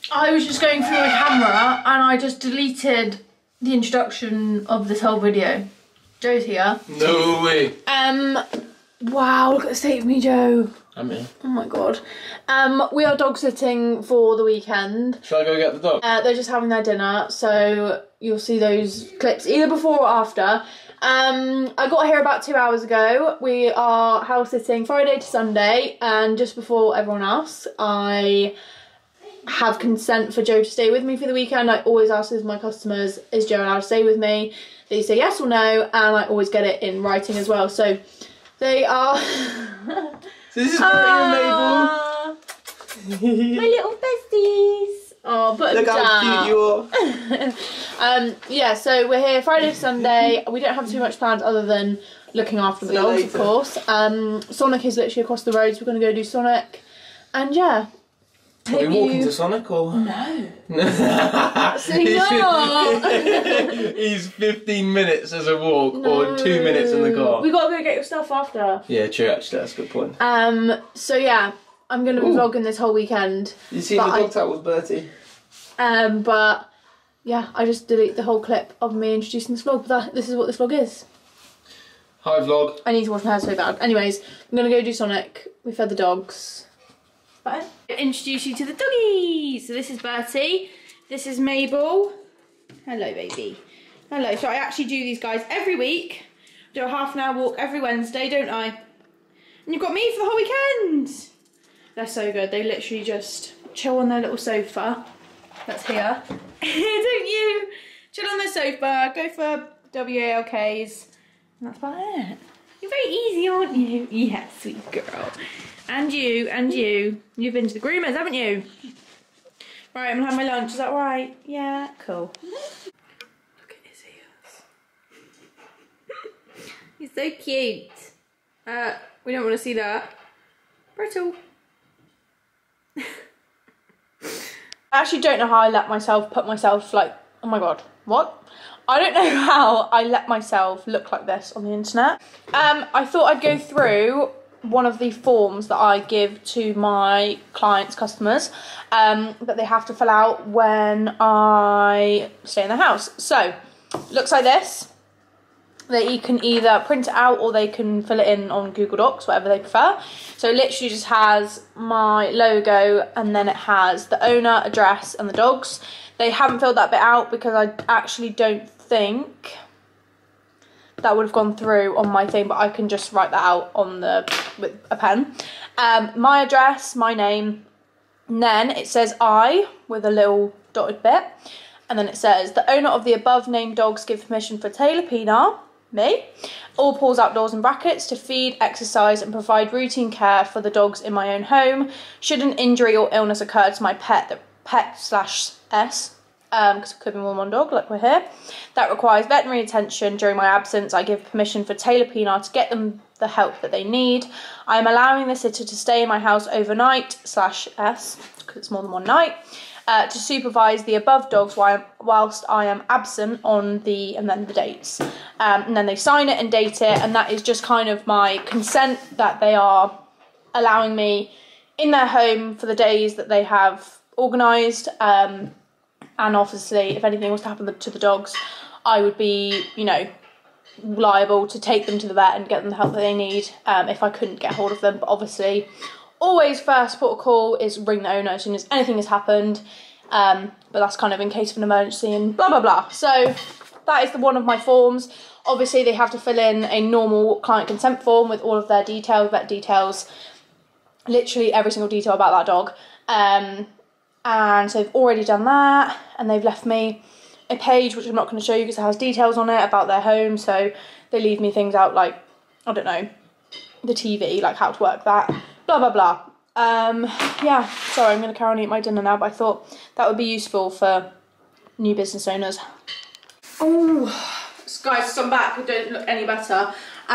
I was just going through my camera and I just deleted the introduction of this whole video. Joe's here. No way. Wow, look at the state of me, Joe. I'm here. Oh my god. We are dog sitting for the weekend. Shall I go get the dog? They're just having their dinner, so you'll see those clips either before or after. I got here about 2 hours ago. We are house sitting Friday to Sunday, and just before everyone else, I have consent for Joe to stay with me for the weekend. I always ask my customers, is Joe allowed to stay with me? They say yes or no, and I always get it in writing as well. So they are... So this is Bertie and Mabel. My little besties. Oh, put them Look down. how cute you are. Yeah, so we're here Friday to Sunday. We don't have too much planned other than looking after the dogs, of course. Sonic is literally across the road, so we're going to go do Sonic. And yeah. Are we walking to Sonic or? No. Absolutely not. He's 15 minutes as a walk or 2 minutes in the car. We got to go get your stuff after. Yeah, true, actually, that's a good point. So yeah, I'm going to be vlogging this whole weekend. You see the dog tag with Bertie? But yeah, I just deleted the whole clip of me introducing this vlog, but this is what this vlog is. Hi vlog. I need to wash my hair so bad. Anyways, I'm going to go do Sonic. We fed the dogs. Bye. Introduce you to the doggies. So this is Bertie. This is Mabel. Hello, baby. Hello. So I actually do these guys every week. Do a half an hour walk every Wednesday, don't I? And you've got me for the whole weekend. They're so good. They literally just chill on their little sofa. That's here. Don't you? Chill on the sofa. Go for WALKs. And that's about it. You're very easy, aren't you? Yeah, sweet girl. And you, and you. You've been to the groomers, haven't you? Right, I'm gonna have my lunch. Is that right? Yeah, cool. Look at his ears. He's so cute. We don't want to see that. Brittle. I actually don't know how I let myself put myself like, oh my god, what? I don't know how I let myself look like this on the internet. I thought I'd go through one of the forms that I give to my clients, customers, that they have to fill out when I stay in the house. So, looks like this. They can either print it out or they can fill it in on Google Docs, whatever they prefer. So it literally just has my logo and then it has the owner, address and the dogs. They haven't filled that bit out because I actually don't think that would have gone through on my thing, but I can just write that out on with a pen. My address, my name, and then it says I with a little dotted bit. And then it says, the owner of the above named dogs give permission for Taylor Pinar, me, all paws outdoors in brackets, to feed, exercise and provide routine care for the dogs in my own home. Should an injury or illness occur to my pet, pet/S, because it could be more than one dog, like we're here, that requires veterinary attention during my absence, I give permission for Taylor Pinar to get them the help that they need. I am allowing the sitter to stay in my house overnight/S, because it's more than one night, to supervise the above dogs whilst I am absent on the, and then the dates. And then they sign it and date it, and that is just kind of my consent that they are allowing me in their home for the days that they have organised. And obviously, if anything was to happen to the dogs, I would be, you know, liable to take them to the vet and get them the help that they need if I couldn't get hold of them. But obviously, always first port of call is ring the owner as soon as anything has happened, but that's kind of in case of an emergency and blah blah blah. So that is one of my forms. Obviously they have to fill in a normal client consent form with all of their details, vet details, literally every single detail about that dog. And so they've already done that, and they've left me a page which I'm not going to show you because it has details on it about their home. So they leave me things out like, I don't know, the TV, like how to work that, blah blah blah. Yeah, sorry, I'm going to carry on eating my dinner now, but I thought that would be useful for new business owners. Oh, guys, so I'm back. I don't look any better.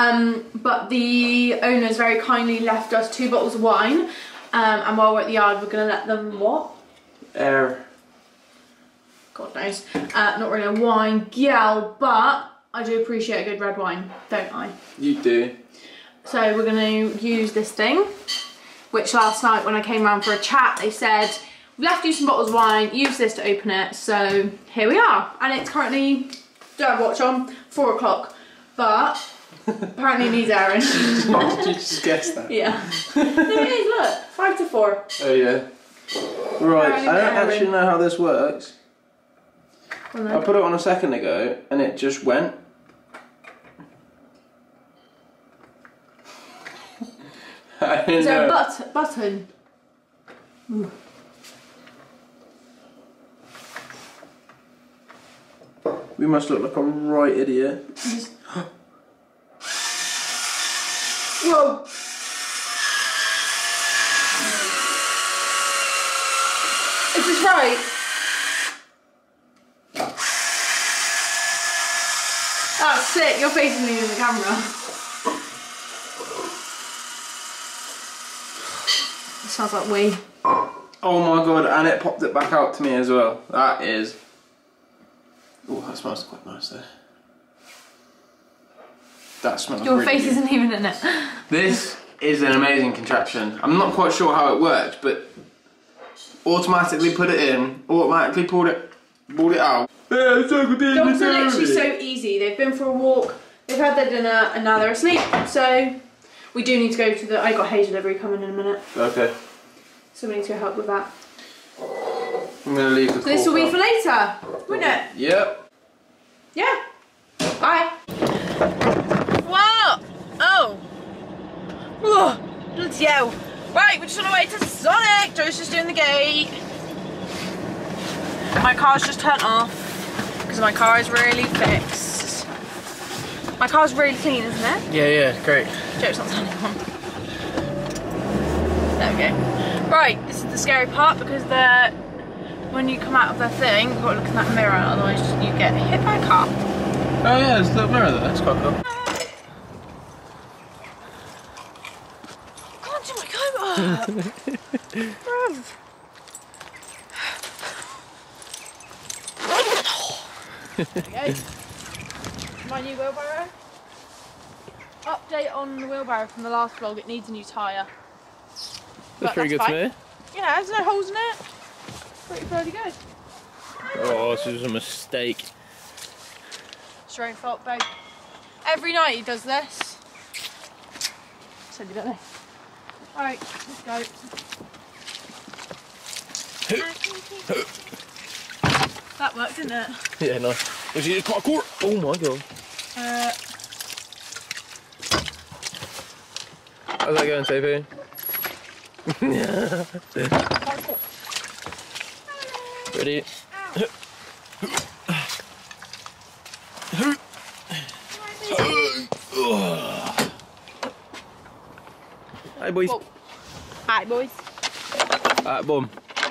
But the owners very kindly left us 2 bottles of wine, and while we're at the yard we're going to let them what? Air. God knows. Not really a wine gal, but I do appreciate a good red wine, don't I? You do. So we're going to use this thing, which last night when I came round for a chat they said We've left you some bottles of wine, used this to open it, so here we are. And it's currently, don't have watch on, 4 o'clock, but apparently it needs airing. Did you just guess that? Yeah. No, it is, look, 5 to 4. Oh yeah. Right, I don't actually know how this works. Well, no. I put it on a second ago and it just went. I didn't Is there know. a button? Ooh. We must look like a right idiot. Whoa! Is this right? That's sick, your face isn't even in the camera. It smells like wee. Oh my god, and it popped it back out to me as well. That is... Oh, that smells quite nice there. That smells Your really face good. isn't even in it. This is an amazing contraption. I'm not quite sure how it works, but automatically put it in, automatically pulled it out. Dogs are literally so easy. They've been for a walk, they've had their dinner, and now they're asleep. So we do need to go to the... I got hay delivery coming in a minute. Okay. So we need to go help with that. I'm gonna leave the So this will be for later, won't it? Yep. Yeah. Bye. What? Oh. Whoa. Bloody hell. Right, we're just on our way to Sonic. Joe's just doing the gate. My car's just turned off because my car is really fixed. My car's really clean, isn't it? Yeah, great. Joe's not turning on. There we go. Right, this is the scary part because when you come out of the thing, you've got to look in that mirror, otherwise you get hit by a car. Oh yeah, there's a little mirror there, that's quite cool. Can't do my coat up! Bruv. There we go. My new wheelbarrow. Update on the wheelbarrow from the last vlog, it needs a new tyre. That's pretty good fine. to me. Yeah, there's no holes in it. Pretty fairly good. Oh, this is a mistake. It's your own fault, babe. Every night he does this. Silly, don't they? Alright, let's go. That worked, didn't it? Yeah, nice. Was it quite cool? Oh my god. How's that going, TP? Ready? Hi boys. Whoa. Hi boys. Boom.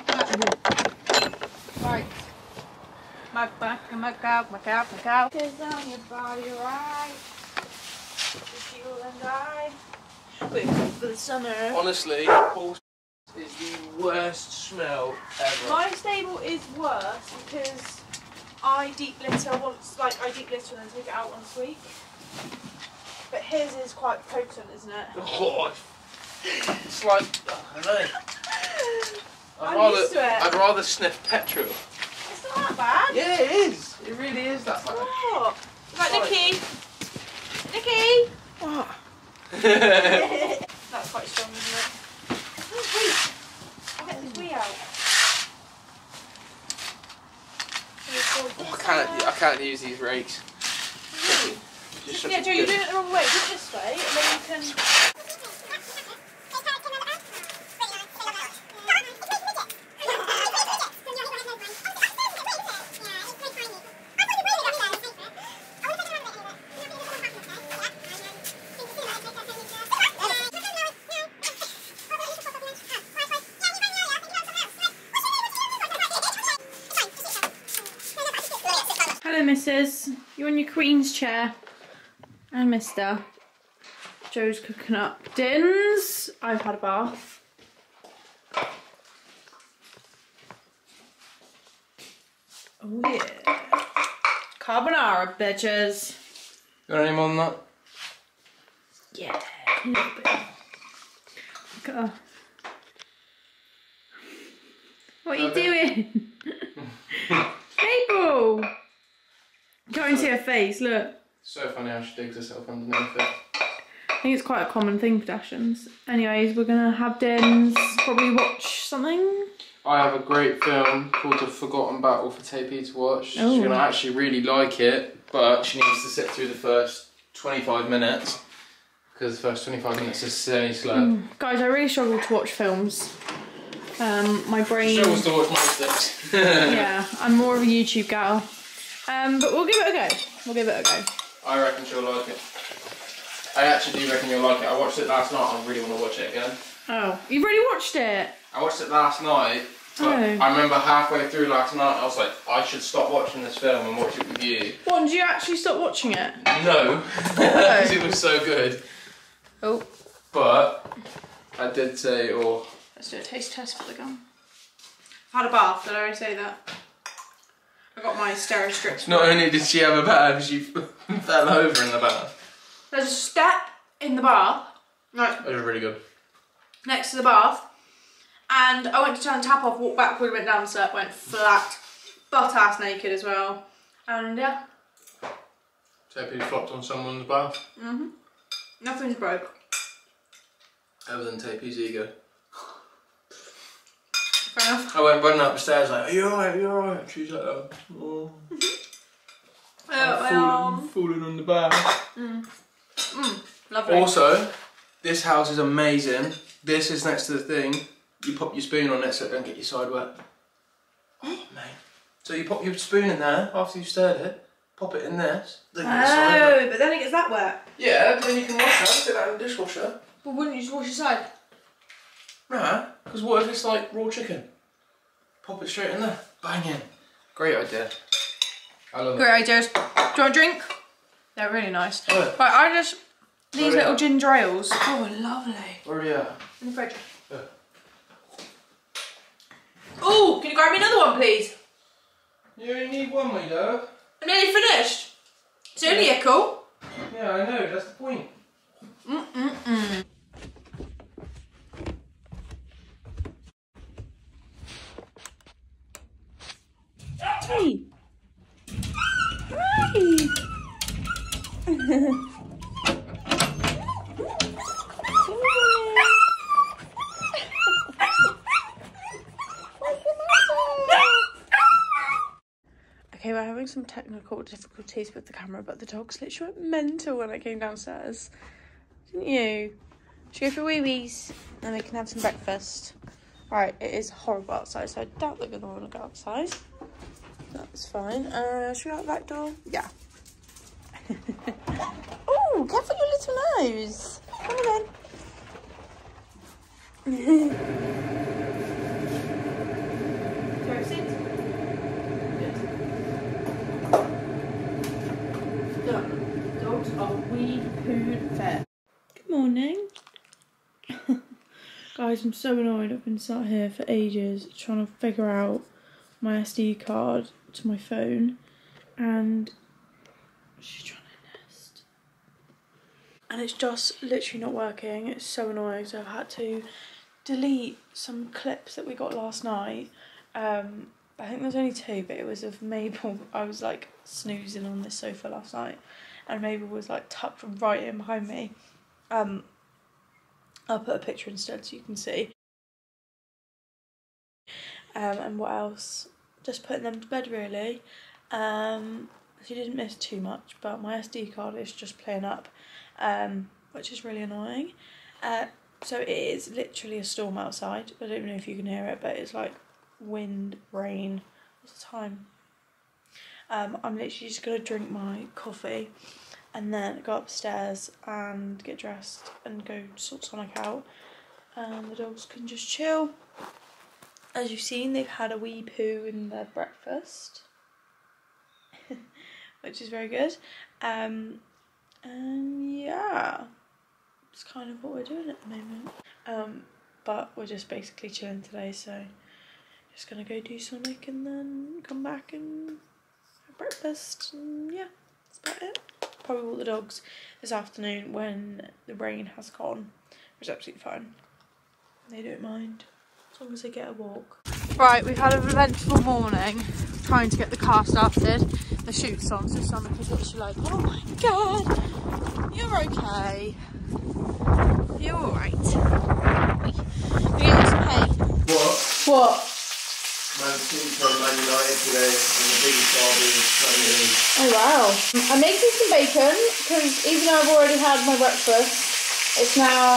Right. My cow. Is on your body, right? Just you and I. Wait for the summer. Honestly, horse is the worst smell ever. My stable is worse because I deep litter once, I deep litter and then take it out once a week. But his is quite potent, isn't it? Oh, it's like, I don't know. I'm used to it. I'd rather sniff petrol. It's not that bad. Yeah, it is. It really is that bad. What? Right, Nikki. Nikki. What? That's quite strong, isn't it? Oh, wait. I'll get this wee out. I can't use these rakes. Yeah, Joe, you're doing it the wrong way. Do it this way, and then you can... Hello, Mrs. You're in your Queen's chair. And Mr. Joe's cooking up dins. I've had a bath. Oh yeah. Carbonara, bitches. You want any more than that? Yeah, a little bit. Look at her. What are you doing? Mabel! You can't even see her face, look. So funny how she digs herself underneath it. I think it's quite a common thing for Dachshunds. Anyways, we're gonna have Dins probably watch something. I have a great film called The Forgotten Battle for Tapey to watch. She's going to actually really like it, but she needs to sit through the first 25 minutes because the first 25 minutes is so slow. Guys, I really struggle to watch films. My brain... Struggles to watch most things. Yeah, I'm more of a YouTube gal. But we'll give it a go. We'll give it a go. I reckon she'll like it. I actually do reckon you'll like it. I watched it last night. I really want to watch it again. Oh, you've already watched it? I watched it last night, but I remember halfway through last night I was like, I should stop watching this film and watch it with you. What, did you actually stop watching it? No, because it was so good. Oh. But I did say, oh. Let's do a taste test for the gum. I've had a bath, did I already say that? I got my Steri-Strips. Not only did she have a bath, she fell over in the bath. There's a step in the bath. Right. It was really good. Next to the bath. And I went to turn the tap off, walked back, we went down the step, went flat, butt ass naked as well. And yeah. Tapey flopped on someone's bath. Nothing's broke. Other than Tapey's ego. Fair enough. I went running up the stairs like, are you alright, are you alright? She's like, oh. I'm falling on the bath. Lovely. Also, this house is amazing. This is next to the thing. You pop your spoon on it so it don't get your side wet. Oh, mate. So you pop your spoon in there after you've stirred it, pop it in this, then get your side wet. But then it gets that wet. Yeah, but then you can wash that, stick that in the dishwasher. But wouldn't you just wash your side? Nah, because what if it's like raw chicken? Pop it straight in there, bang in. Great idea. I love it. Great ideas. Do you want a drink? They're really nice. Oh. Right, I just... These Where are little they ginger ales. Oh, lovely. Where are you at? In the fridge. Yeah. Oh, can you grab me another one, please? You only need one, my love. I'm nearly finished. It's only a cool. Yeah, I know, that's the point. Hey. Hi. Okay, we're having some technical difficulties with the camera, but the dogs literally went mental when I came downstairs. Didn't you? Should we go for wee-wees? And we can have some breakfast. Right, it is horrible outside, so I doubt they're going to want to go outside. That's fine. Should we go out the back door? Yeah. Oh, careful your little nose. Come on then. Done. Dogs are wee-pooed fed. Good morning. Guys, I'm so annoyed. I've been sat here for ages trying to figure out my SD card to my phone, and she's trying to nest. And it's just literally not working. It's so annoying, so I've had to delete some clips that we got last night. I think there's only 2, but it was of Mabel. I was like snoozing on this sofa last night, and Mabel was like tucked right in behind me. I'll put a picture instead so you can see. And what else? Just putting them to bed really. She didn't miss too much, but my SD card is just playing up, which is really annoying. So it is literally a storm outside. I don't know if you can hear it, but it's like wind, rain. What's the time? I'm literally just gonna drink my coffee and then go upstairs and get dressed and go sort Sonic out, and the dogs can just chill. As you've seen, they've had a wee poo in their breakfast, which is very good. And yeah, it's kind of what we're doing at the moment. But we're just basically chilling today, so just gonna go do Sonic and then come back and have breakfast, and yeah, that's about it. Probably walk the dogs this afternoon when the rain has gone, which is absolutely fine. They don't mind, as long as they get a walk. Right, we've had an eventful morning trying to get the car started. The shoot's on, so Sonic is literally like, oh my god, you're okay. You're alright. We're getting some hay. What? Man City played Man United today in the biggest derby of Premier League. Oh wow. I'm making some bacon because even though I've already had my breakfast, it's now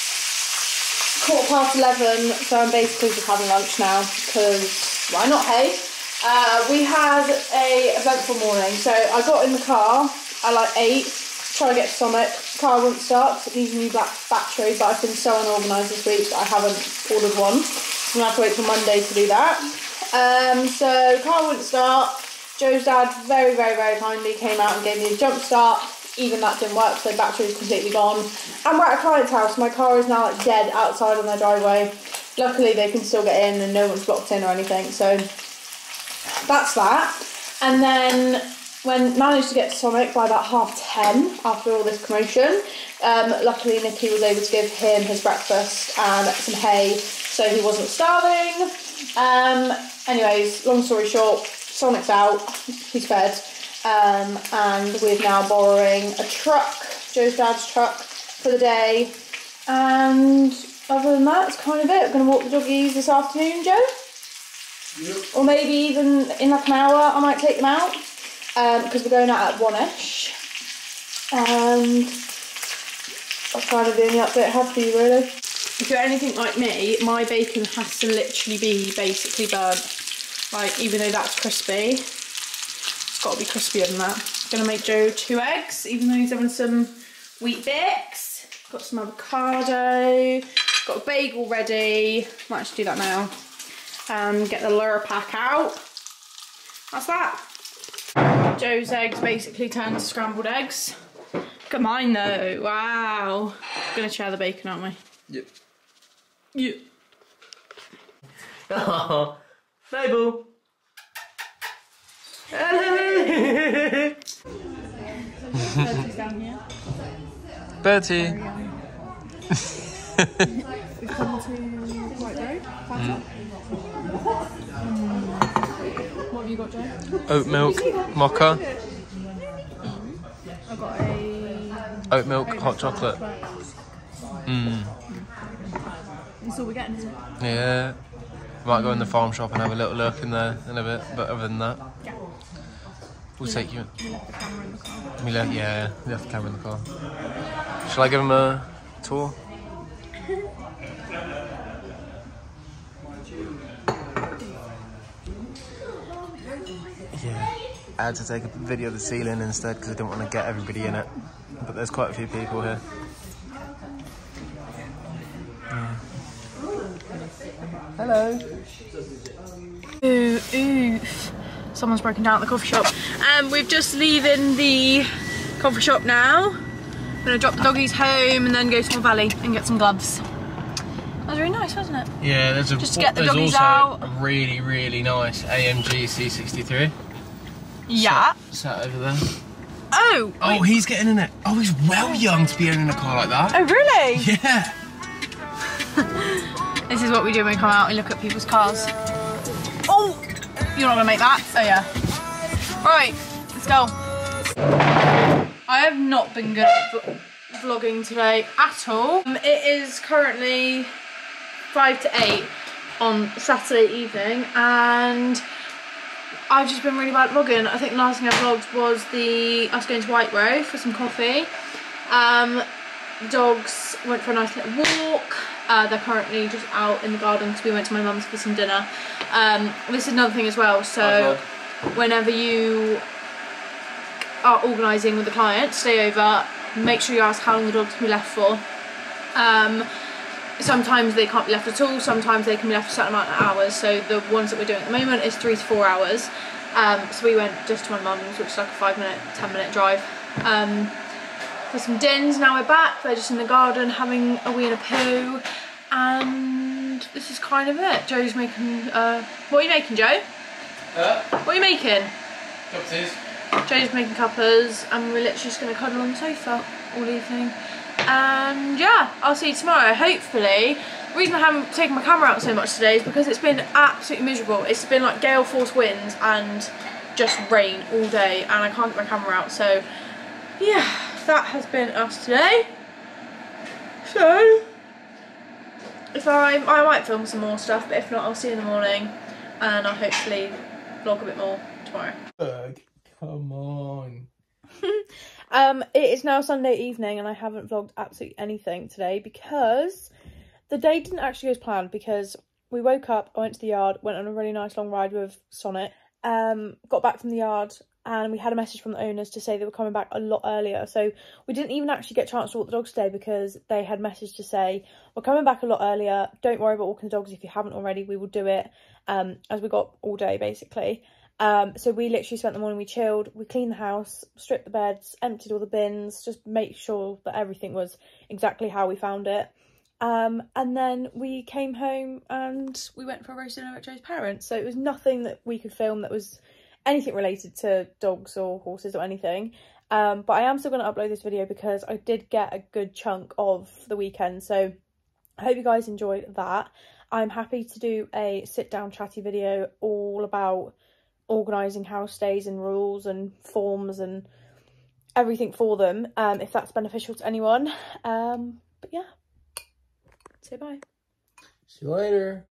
11:15, so I'm basically just having lunch now because why not, hey? We had a eventful morning, so I got in the car at like 8, trying to get to Summit. Car wouldn't start because it needs a new black battery, but I've been so unorganised this week that I haven't ordered one. I'm gonna have to wait till Monday to do that. So car wouldn't start. Joe's dad very, very, very kindly came out and gave me a jump start. Even that didn't work, so the battery is completely gone. And we're at a client's house. My car is now like dead outside on their driveway. Luckily they can still get in and no one's blocked in or anything, so that's that. And then managed to get to Sonic by about 10:30 after all this commotion. Luckily Nikki was able to give him his breakfast and some hay so he wasn't starving. Anyways, long story short, Sonic's out, he's fed, and we're now borrowing a truck, Joe's dad's truck, for the day. And other than that, it's kind of it. We're going to walk the doggies this afternoon, Joe. Yep. Or maybe even in like an hour I might take them out, because we're going out at 1ish. And that's kind of the only update I have for you, really. If you're anything like me, my bacon has to literally be basically burnt. Like, even though that's crispy, it's got to be crispier than that. I'm going to make Joe 2 eggs, even though he's having some wheat bix. Got some avocado, got a bagel ready. Might actually do that now. Get the lure pack out. That's that. Joe's eggs basically turned to scrambled eggs. Look at mine though, wow. We're going to share the bacon, aren't we? Yep. Yeah. Oh, Mabel. Hello. Bertie's down here. Bertie. We've come to White Road, Fanta. What have you got, Joe? Oat milk, mocha. I've got a Oat milk, hot chocolate. That's all we're getting, isn't it? Yeah. Might go in the farm shop and have a little look in there in a bit, but other than that, Yeah. we'll take you. We left the camera in the car. We left the camera in the car. Shall I give him a tour? Yeah. I had to take a video of the ceiling instead because I didn't want to get everybody in it. But there's quite a few people here. Yeah. Hello. Oof. Someone's broken down at the coffee shop. We're just leaving the coffee shop now. I'm gonna drop the doggies home and then go to Moor Valley and get some gloves. That was really nice, wasn't it? Yeah, there's Just to get the there's doggies also out. a really, really nice AMG C63. Yeah. Sat over there. Oh! Oh, he's getting in it. Oh, he's well young to be owning a car like that. Oh, really? Yeah. This is what we do when we come out and look at people's cars. Oh! You're not gonna make that? Oh, yeah. Right, let's go. I have not been good at vlogging today at all. It is currently 5 to 8 on Saturday evening and I've just been really bad at vlogging. I think the last thing I vlogged was us going to White Road for some coffee. The dogs went for a nice little walk. They're currently just out in the garden because we went to my mum's for some dinner. This is another thing as well, so whenever you are organising with the client, stay over, make sure you ask how long the dogs can be left for. Sometimes they can't be left at all, sometimes they can be left for a certain amount of hours, so the ones that we're doing at the moment is 3 to 4 hours. So we went just to my mum's, which is like a 5-minute, 10-minute drive. For some dins, now we're back, they're just in the garden having a wee and a poo, and this is kind of it. Joe's making, what are you making, Joe? What are you making? Cupsies. Joe's making cuppers, and we're literally just going to cuddle on the sofa all evening. And yeah, I'll see you tomorrow. Hopefully The reason I haven't taken my camera out so much today is because it's been absolutely miserable. It's been like gale force winds and just rain all day, and I can't get my camera out, so yeah, that has been us today. So if I might film some more stuff, but if not, I'll see you in the morning, and I'll hopefully vlog a bit more tomorrow. Come on. It is now Sunday evening and I haven't vlogged absolutely anything today because the day didn't actually go as planned, because we woke up, I went to the yard, went on a really nice long ride with Sonnet, got back from the yard and we had a message from the owners to say they were coming back a lot earlier, so we didn't even actually get a chance to walk the dogs today because they had messaged to say we're coming back a lot earlier, don't worry about walking the dogs if you haven't already, we will do it, as we got all day basically. So we literally spent the morning, we chilled, we cleaned the house, stripped the beds, emptied all the bins, just make sure that everything was exactly how we found it. And then we came home and we went for a roast dinner at Joe's parents. So it was nothing that we could film that was anything related to dogs or horses or anything. But I am still going to upload this video because I did get a good chunk of the weekend. So I hope you guys enjoyed that. I'm happy to do a sit down chatty video all about organising house stays and rules and forms and everything for them, if that's beneficial to anyone. But yeah, say bye. See you later.